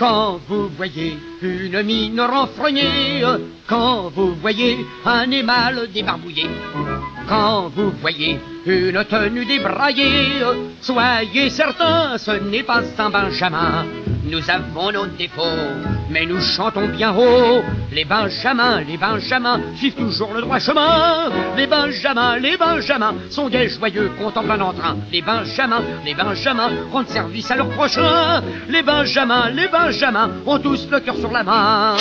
Quand vous voyez une mine renfrognée, quand vous voyez un émal débarbouillé, quand vous voyez une tenue débraillée, soyez certains, ce n'est pas un Benjamin. Nous avons nos défauts, mais nous chantons bien haut. Les Benjamins suivent toujours le droit chemin. Les Benjamins sont gais, joyeux, contemplent un entrain. Les Benjamins rendent service à leur prochain. Les Benjamins ont tous le cœur sur la main.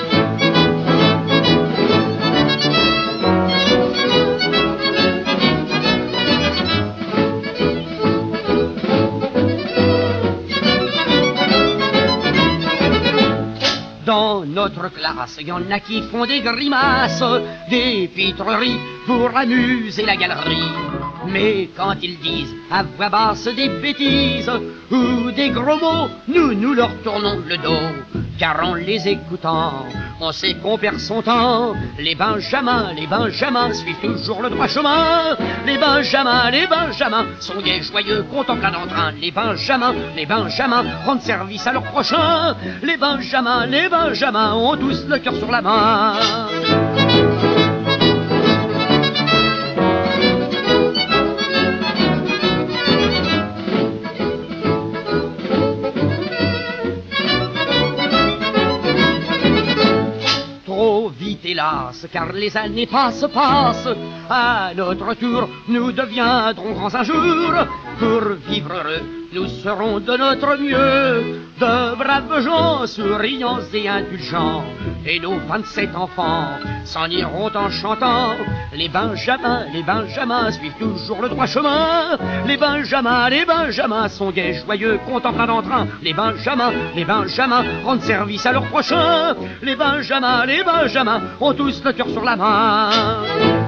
Dans notre classe, il y en a qui font des grimaces, des pitreries pour amuser la galerie. Mais quand ils disent à voix basse des bêtises ou des gros mots, nous leur tournons le dos. Car en les écoutant, on sait qu'on perd son temps. Les Benjamins suivent toujours le droit chemin. Les Benjamins sont gais, joyeux, contemplant l'entrain. Les Benjamins rendent service à leur prochain. Les Benjamins ont tous le cœur sur la main. Vite hélas, car les années passent. À notre tour, nous deviendrons grands un jour. Pour vivre heureux, nous serons de notre mieux de braves gens, souriants et indulgents. Et nos 27 enfants s'en iront en chantant. Les Benjamins suivent toujours le droit chemin. Les Benjamins sont gais, joyeux, contemplant l'entrain. Les Benjamins rendent service à leur prochain. Les Benjamins ont tous le cœur sur la main.